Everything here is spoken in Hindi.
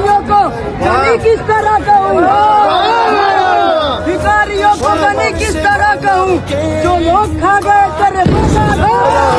भिखारियों को गनी किस तरह कहूँ, भिखारियों को गनी किस तरह कहूँ, जो लोग खा गए तेरे